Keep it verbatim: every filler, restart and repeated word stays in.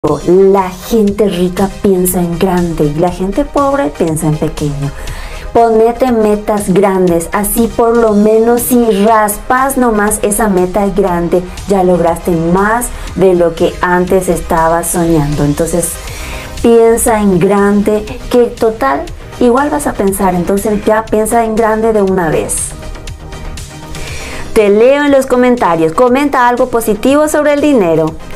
La gente rica piensa en grande y la gente pobre piensa en pequeño. Ponete metas grandes, así por lo menos si raspas nomás esa meta grande, ya lograste más de lo que antes estabas soñando. Entonces, piensa en grande, que total, igual vas a pensar, entonces ya piensa en grande de una vez. Te leo en los comentarios, comenta algo positivo sobre el dinero.